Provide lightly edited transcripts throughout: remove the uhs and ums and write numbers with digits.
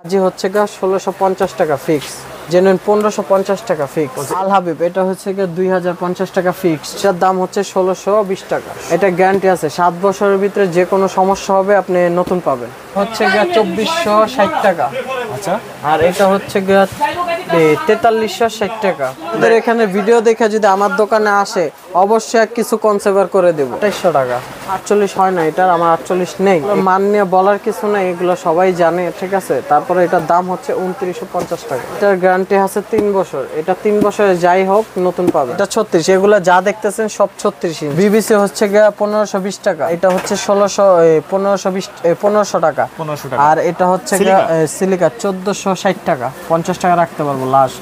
জি হচ্ছে গা 1650 টাকা ফিক্স, জেনুইন 1550 টাকা ফিক্স। আল হাবিব এটা হচ্ছে গা 2050 টাকা ফিক্স, এটার দাম হচ্ছে 1620 টাকা। এটা গ্যারান্টি আছে 7 বছরের ভিতরে যে কোনো সমস্যা হবে আপনি নতুন পাবেন। হচ্ছে গা 2460 টাকা। আচ্ছা, আর এটা হচ্ছে গা 4360 টাকা। আমাদের এখানে ভিডিও দেখে যদি আমার দোকানে আসে অবশ্যই কিছু কনসেভার করে দেবো। 2800 টাকা। 48 হয় না, এটার আমার 48 নেই। মান নিয়ে বলার কিছু নাই, এগুলো সবাই জানে, ঠিক আছে। তারপরে এটার দাম হচ্ছে 2950 টাকা। এটার গ্যারান্টি আছে 3 বছর। এটা 3 বছরে যাই হোক নতুন পাবে। এটা 36, এগুলো যা দেখতেছেন সব 36 ইঞ্চি। বিবিসি হচ্ছে গিয়া 1520 টাকা। এটা হচ্ছে 1520 টাকা। আর এটা হচ্ছে গিয়া সিলিকা 1460 টাকা। 50 টাকা রাখতে পারবো লাস্ট।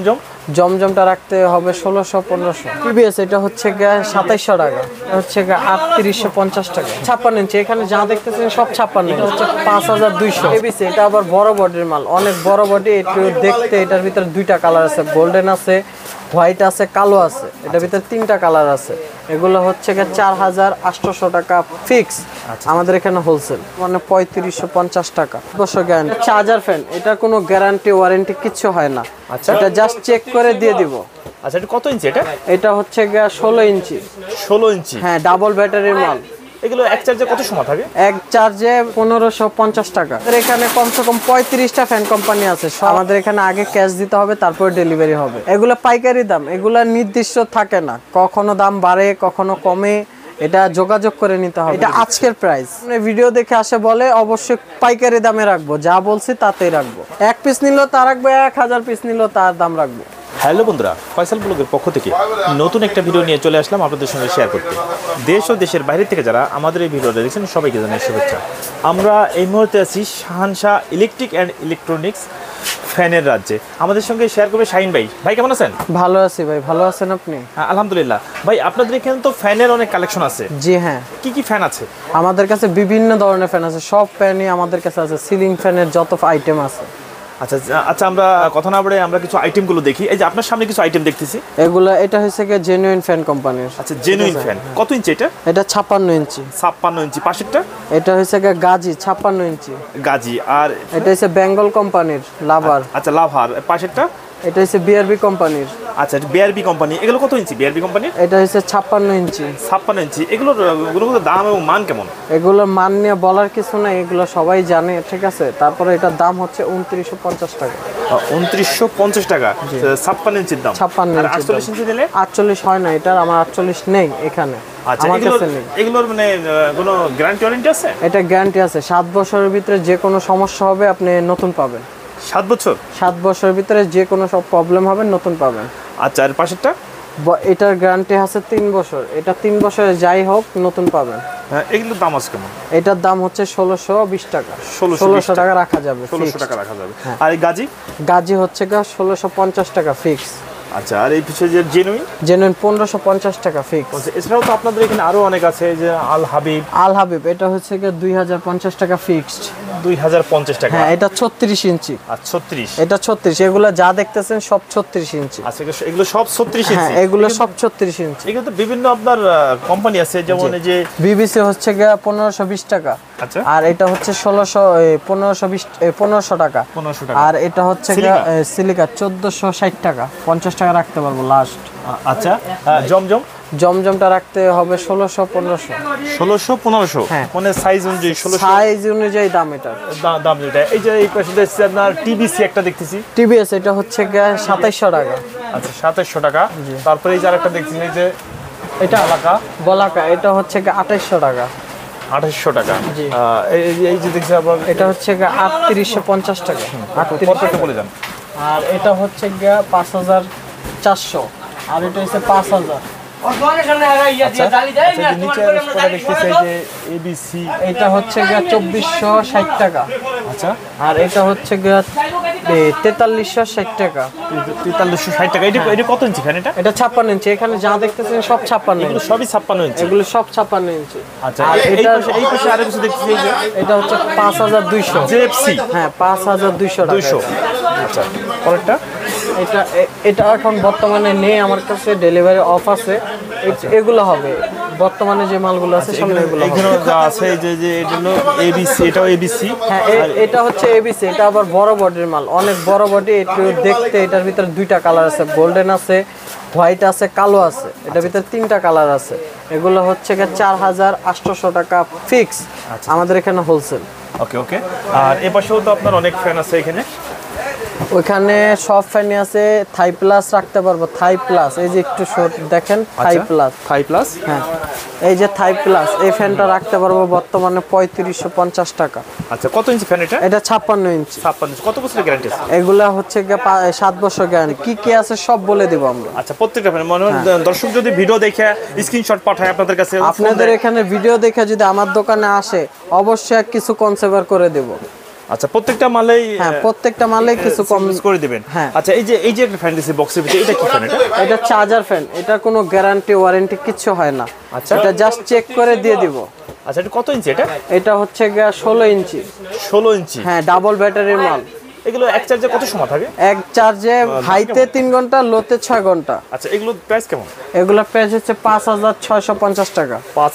জমজমটা রাখতে হবে 1600-1500। টিবিএস এটা হচ্ছে গিয়া 2700 টাকা। এটা হচ্ছে গিয়া 3850 টাকা। 56 ইঞ্চি, এখানে যা দেখতেছেন সব 56। এটা হচ্ছে 5200। এবিসি এটা আবার বড় বডির মাল, অনেক বড় বডি। একটু দেখতে এটার ভিতরে দুইটা কালার আছে, গোল্ডেন আছে, হোয়াইট আছে, কালো আছে। এটার ভিতরে 3টা কালার আছে। এগুলো হচ্ছে গিয়ে 4800 টাকা ফিক্স। আমাদের এখানে হোলসেল মানে 3550 টাকা। বছর গ্যারান্টি। চার্জার ফ্যান, এটার কোনো গ্যারান্টি ওয়ারেন্টি কিছু হয় না। আচ্ছা, এটা জাস্ট চেক করে দিয়ে দিব। আচ্ছা, এটা কত ইঞ্চি? এটা হচ্ছে গিয়ে 16 ইঞ্চি। 16 ইঞ্চি, হ্যাঁ, ডাবল ব্যাটারির মাল। এগুলো এক চার্জে কত সময় থাকে? এক চার্জে 1550 টাকা। এখানে কমসে কম 35টা ফ্যান কোম্পানি আছে। আমাদের এখানে আগে ক্যাশ দিতে হবে, তারপর ডেলিভারি হবে। এগুলো পাইকারি দাম, এগুলা নির্দিষ্ট থাকে না, কখনো দাম বাড়ে কখনো কমে, এটা যোগাযোগ করে নিতে হবে। এটা আজকের প্রাইস। ভিডিও দেখে আসে বলে অবশ্যই পাইকারি দামে রাখবো, যা বলছি তাতেই রাখবো। 1 পিস নিলেও তা রাখবো, 1000 পিস নিলেও তার দাম রাখবো। হ্যালো বন্ধুরা, ফয়সাল ব্লগের পক্ষ থেকে নতুন একটা ভিডিও নিয়ে চলে আসলাম আপনাদের সঙ্গে শেয়ার করতে। দেশ ও দেশের বাইরে থেকে যারা আমাদের এই ভিডিওটা দেখছেন সবাইকে জানাই শুভেচ্ছা। আমরা এই মুহূর্তে আছি শাহানশাহ ইলেকট্রিক অ্যান্ড ইলেকট্রনিক্স ফ্যানের রাজ্যে। আমাদের সঙ্গে শেয়ার করবে শাহিন ভাই। ভাই কেমন আছেন? ভালো আছি ভাই, ভালো আছেন আপনি? আলহামদুলিল্লাহ। ভাই আপনাদের এখানে তো ফ্যানের অনেক কালেকশন আছে। জি হ্যাঁ। কি কি ফ্যান আছে? আমাদের কাছে বিভিন্ন ধরনের ফ্যান আছে, সব ফ্যানই আমাদের কাছে আছে। সিলিং ফ্যানের যত আইটেম আছে। আচ্ছা আচ্ছা, আমরা কথা না বলে আমরা কিছু আইটেমগুলো দেখি। এই যে আপনার সামনে কিছু আইটেম দেখতেছি, এগুলা এটা হচ্ছে কি জেনুইন ফ্যান কোম্পানির। আচ্ছা, জেনুইন ফ্যান। কত ইঞ্চি এটা? এটা 56 ইঞ্চি। 56 ইঞ্চি। পাশেরটা? এটা হচ্ছে কি গাজি 56 ইঞ্চি। গাজি। আর এটা হচ্ছে বেঙ্গল কোম্পানির লাভার। আচ্ছা, লাভার। পাশেরটা? এটা হচ্ছে বিআরবি কোম্পানির। আচ্ছা, বিআরবি কোম্পানি। এগুলো কত ইঞ্চি বিআরবি কোম্পানির? এটা হচ্ছে 56 ইঞ্চি। 56 ইঞ্চি। এগুলোর দাম এবং মান কেমন? এগুলোর মান নিয়ে বলার কিছু নাই, এগুলো সবাই জানে, ঠিক আছে। তারপরে এটার দাম হচ্ছে 2950 টাকা। 2950 টাকা 56 ইঞ্চির দাম। 56 আর 48 ইঞ্চি নিলে? 48 হয় না, এটার আমার 48 নেই এখানে। আচ্ছা, এগুলোর মানে কোনো গ্যারান্টি ওয়ারেন্টি আছে? এটা গ্যারান্টি আছে 7 বছরের ভিতরে যে কোনো সমস্যা হবে আপনি নতুন পাবেন। 7 বছর? 7 বছরের ভিতরে যে কোনো সব প্রবলেম হবে নতুন পাবেন। আচ্ছা, আর পাশেরটা? এটার গ্যারান্টি আছে 3 বছর। এটা 3 বছরে যাই হোক নতুন পাবেন। হ্যাঁ, এগুলোর দাম আছে কেমন? এটার দাম হচ্ছে 1620 টাকা। 1600 টাকা রাখা যাবে। 1600 টাকা রাখা যাবে। আর এই গাজি হচ্ছে গা 1650 টাকা ফিক্স। আচ্ছা, আর এই পিছনে যে জেনুইন 1550 টাকা ফিক্স। এছাড়াও তো আপনাদের এখানে আরো অনেক আছে, যে আল হাবিব এটা হচ্ছে গা 2050 টাকা ফিক্সড। 2050 টাকা। হ্যাঁ, এটা 36 ইঞ্চি। আর 36? এটা 36। এগুলো যা দেখতেছেন সব 36 ইঞ্চি। আচ্ছা, এগুলো সব 36 ইঞ্চি? হ্যাঁ, এগুলো সব 36 ইঞ্চি। এগুলো তো বিভিন্ন আপনার কোম্পানি আছে, যেমন এই যে বিবিসি হচ্ছে গা 1520 টাকা। আচ্ছা, আর এটা হচ্ছে 1500 টাকা। 1500 টাকা। আর এটা হচ্ছে গা সিলিকা 1460 টাকা। 50 টাকা রাখতে পারবো লাস্ট। আচ্ছা, জমজমটা রাখতে হবে 1600-1500। 1600-1500? হ্যাঁ, মানে সাইজ অনুযায়ী 1600 সাইজ অনুযায়ী দাম। এটা দাম যেটা। এই যে এই পাশে দেখছি আপনার টিবিসি একটা দেখতেছি। টিবিএস এটা হচ্ছে গা 2700 টাকা। আচ্ছা, 2700 টাকা। তারপরে এই যে আরেকটা দেখছি, এই যে এটা বলাকা এটা হচ্ছে গা 2800 টাকা। 2800 টাকা। এই যে দেখছি আবার এটা হচ্ছে গা 3850 টাকা। 3800 বলে যান। আর এটা হচ্ছে গা 5400। আর এটা হচ্ছে 5000। এটা হচ্ছে গিয়া 2460 টাকা। আচ্ছা, আর এটা হচ্ছে গিয়া 4360 টাকা। 4360 টাকা। এটা কত ইঞ্চি ফ্যান? এটা 56 ইঞ্চি। এখানে যা দেখতেছেন সব 56। এগুলো সবই 56 ইঞ্চি? এগুলো সব 56 ইঞ্চি। আচ্ছা, এই পাশে আরো কিছু দেখতেছি, এই যে এটা হচ্ছে 5200 জেএফসি। হ্যাঁ, 5200 টাকা। 200। আচ্ছা, পরেরটা? এটা এখন বর্তমানে নেই আমার কাছে, ডেলিভারি অফ আছে। এগুলো হবে বর্তমানে যে মালগুলো আছে সামনে এগুলো এখানে যা আছে যে এটা হলো এবিসি, এটাও এবিসি। হ্যাঁ, এটা হচ্ছে এবিসি, এটা আবার বড় বডির মাল, অনেক বড় বডি। একটু দেখতে এটার ভিতরে দুইটা কালার আছে, গোল্ডেন আছে, হোয়াইট আছে, কালো আছে। এটার ভিতরে তিনটা কালার আছে। এগুলো হচ্ছে 4800 টাকা ফিক্স আমাদের এখানে হোলসেল। ওকে ওকে। আর এই পাশেও তো আপনার অনেক ফ্যান আছে এখানে। ওইখানে সব ফ্যানই আছে। থাই প্লাস রাখতে পারবো, থাই প্লাস। এই যে একটু শর্ট দেখেন, থাই প্লাস। থাই প্লাস, হ্যাঁ, এই যে থাই প্লাস, এই ফ্যানটা রাখতে পারবো বর্তমানে 3550 টাকা। আচ্ছা, কত ইঞ্চি ফ্যান এটা? এটা 56 ইঞ্চি। 56 ইঞ্চি। কত বছরের গ্যারান্টি আছে? এগুলা হচ্ছে 7 বছর গ্যারান্টি। কি কি আছে সব বলে দেব আমরা। আচ্ছা, প্রত্যেকটা ফ্যান মানে দর্শক যদি ভিডিও দেখে স্ক্রিনশট পাঠায় আপনাদের কাছে, আপনাদের এখানে ভিডিও দেখে যদি আমার দোকানে আসে, অবশ্যই কিছু কনসিডার করে দেব। আচ্ছা, প্রত্যেকটা মালেই? হ্যাঁ, প্রত্যেকটা মালেই কিছু কম করে দিবেন। হ্যাঁ। আচ্ছা, এই যে একটা ফ্যান দিছি বক্সের ভিতরে, এটা কি ফ্যান? এটা চার্জার ফ্যান। এটা কোনো গ্যারান্টি ওয়ারেন্টি কিছু হয় না। আচ্ছা, এটা জাস্ট চেক করে দিয়ে দিব। আচ্ছা, এটা কত ইঞ্চি এটা? এটা হচ্ছে 16 ইঞ্চি। 16 ইঞ্চি। হ্যাঁ, ডাবল ব্যাটারির মাল। এগুলো এক চার্জে কত সময় থাকে? এক চার্জে হাইতে 3 ঘন্টা, লোতে 6 ঘন্টা। আচ্ছা, এগুলো প্রাইস কেমন? এগুলোর প্রাইস হচ্ছে 5650 টাকা।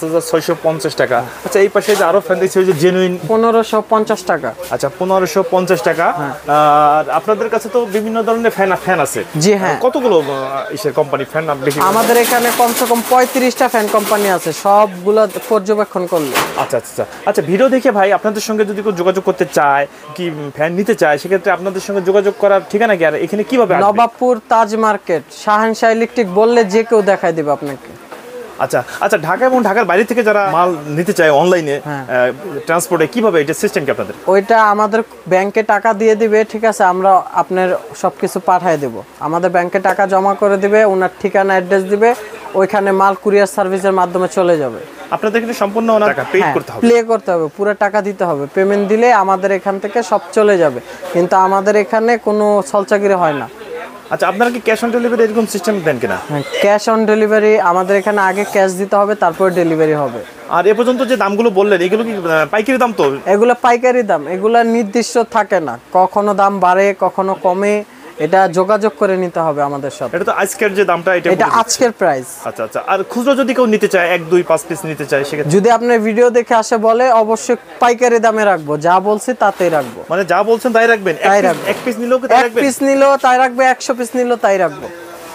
5650 টাকা। আচ্ছা, এই পাশে যে আরো ফ্যান দিচ্ছে, ওই যে জেনুইন, 1550 টাকা। আচ্ছা, 1550 টাকা। আর আপনাদের কাছে তো বিভিন্ন ধরনের ফ্যান আছে। জি হ্যাঁ। কতগুলো ইসের কোম্পানি ফ্যান বেশি? আমাদের এখানে কমসে কম 35টা ফ্যান কোম্পানি আছে, সবগুলো পর্যবেক্ষণ করলে। আচ্ছা আচ্ছা আচ্ছা, ভিডিও দেখে ভাই আপনাদের সঙ্গে যদি কেউ যোগাযোগ করতে চায়, কি ফ্যান নিতে চায়, সেক্ষেত্রে আপনাদের সঙ্গে যোগাযোগ করার ঠিকানা কি আর এখানে কিভাবে আসবে? নবাবপুর তাজ মার্কেট, শাহানশাহ ইলেকট্রিক বললে যে কেউ দেখাই দেবে আপনাকে। আচ্ছা আচ্ছা, ঢাকা এবং ঢাকার বাইরে থেকে যারা মাল নিতে চায় অনলাইনে ট্রান্সপোর্টে, কিভাবে এটা সিস্টেম কি আপনাদের? ওইটা আমাদের ব্যাংকে টাকা দিয়ে দিবে, ঠিক আছে, আমরা আপনার সবকিছু পাঠিয়ে দেব। আমাদের ব্যাংকে টাকা জমা করে দিবে, ওনার ঠিকানা অ্যাড্রেস দিবে, ওইখানে মাল কুরিয়ার সার্ভিসের মাধ্যমে চলে যাবে। আপনাদের কিন্তু সম্পূর্ণ টাকা পে করতে হবে, প্লে করতে হবে, পুরো টাকা দিতে হবে। পেমেন্ট দিলে আমাদের এখান থেকে সব চলে যাবে, কিন্তু আমাদের এখানে কোনো ছলচাগিরি হয় না। আচ্ছা, আপনারা কি ক্যাশ অন ডেলিভারি এরকম সিস্টেম দেন কিনা? ক্যাশ অন ডেলিভারি আমাদের এখানে আগে ক্যাশ দিতে হবে, তারপর ডেলিভারি হবে। আর এ পর্যন্ত যে দামগুলো বললেন, এগুলো কি পাইকারি দাম? তো এগুলো পাইকারি দাম, এগুলো নির্দিষ্ট থাকে না, কখনো দাম বাড়ে কখনো কমে, এটা যোগাযোগ করে নিতে হবে আমাদের সাথে। এটা তো আজকের যে দামটা, এটা আজকের প্রাইস। আচ্ছা আচ্ছা। আর খুচরো যদি কেউ নিতে চায়, 1 2 5 পিস নিতে চায়, সেক্ষেত্রে যদি আপনার ভিডিও দেখে আসে বলে, অবশ্যই পাইকারি দামে রাখবো, যা বলছি তাতেই রাখবো। মানে যা বলছেন তাই রাখবেন? এক পিস নিলেও কি তাই রাখবেন? 1 পিস নিলেও তাই রাখবো, 100 পিস নিলেও তাই রাখবো।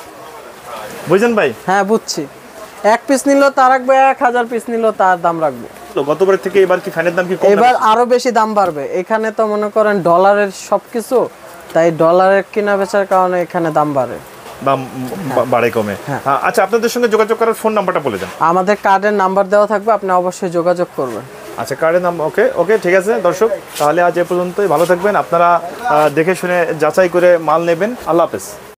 বুঝছেন ভাই? হ্যাঁ, বুঝছি। 1 পিস নিলেও তা রাখবো, 1000 পিস নিলেও তার দাম রাখবো। তো গতবার থেকে এবার কি ফ্যানের দাম কি কম? এবার আরো বেশি দাম বাড়বে। এখানে তো মনে করেন ডলারের সবকিছু, তাই ডলারের কেনা বেচার কারণে এখানে দাম বাড়ে, দাম বাড়ে কমে। আচ্ছা, আপনাদের সঙ্গে যোগাযোগ করার ফোন নাম্বারটা বলে দেন। আমাদের কার্ডের নাম্বার দেওয়া থাকবে, আপনি অবশ্যই যোগাযোগ করবেন। আচ্ছা, কার্ডের নাম। ওকে ওকে, ঠিক আছে দর্শক, তাহলে আজ এ পর্যন্তই। ভালো থাকবেন আপনারা, দেখে শুনে যাচাই করে মাল নেবেন। আল্লাহ হাফেজ।